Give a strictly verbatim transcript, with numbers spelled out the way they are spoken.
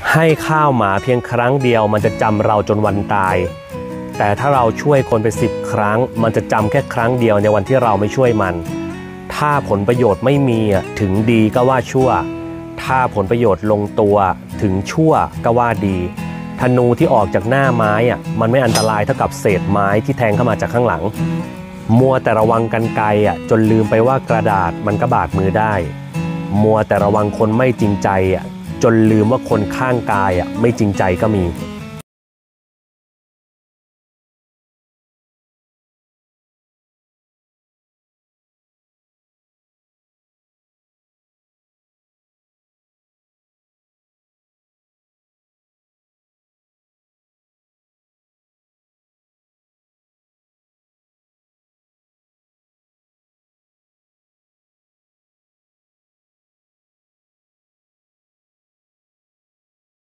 ให้ข้าวหมาเพียงครั้งเดียวมันจะจำเราจนวันตายแต่ถ้าเราช่วยคนไปสิบครั้งมันจะจำแค่ครั้งเดียวในวันที่เราไม่ช่วยมันถ้าผลประโยชน์ไม่มีถึงดีก็ว่าชั่วถ้าผลประโยชน์ลงตัวถึงชั่วก็ว่าดีธนูที่ออกจากหน้าไม้อ่ะมันไม่อันตรายเท่ากับเศษไม้ที่แทงเข้ามาจากข้างหลังมัวแต่ระวังกรรไกรอ่ะจนลืมไปว่ากระดาษมันก็บาดมือได้มัวแต่ระวังคนไม่จริงใจอ่ะจนลืมว่าคนข้างกายอ่ะไม่จริงใจก็มี